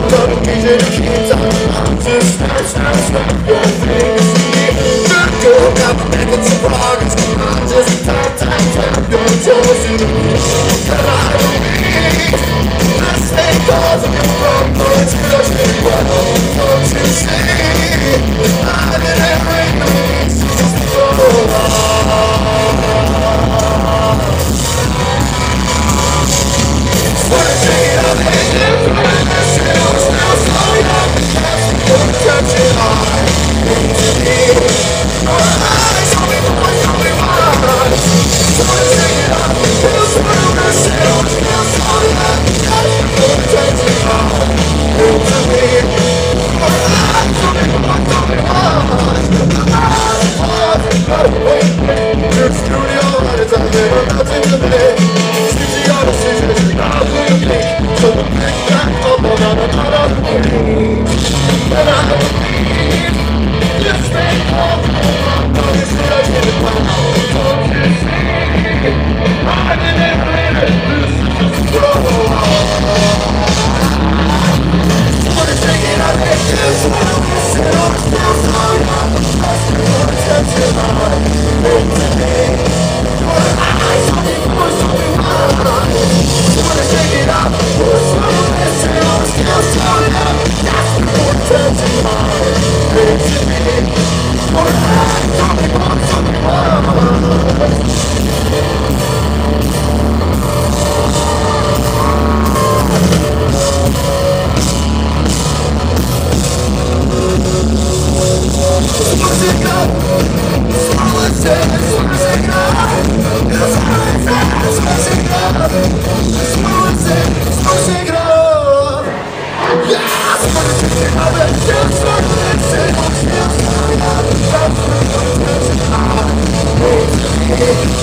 Don't need you to keep talking. I'm just snap your fingers. Girl, got me making some progress. I'm just tap your toes to the beat. And I don't need I say cause I'm your wrong, but you touch me well. Don't you see? I didn't bring no excuses to go Wanna take it out and then find myself. Now slowly up and fast, you're touching hard into me. Your eyes, show me why. Wanna take it out and feel find myself. Now slowly up and fast, you're touching hard into me. Your eyes, show me why. Your studio lights are there, nothing to me. Easy on the scissors, not for the pink. So the big back up on another page. And I believe just make all no, it's what I did it well. Don't you see? I didn't believe it. This is just so wanna take it out and just wanna listen on the still so young. I still wanna touch your heart into me. Your eyes on me, push on me, wanna take it out, push on me, listen on the still so young. I still wanna touch your heart into me. Your eyes on me, push on me, Yeah.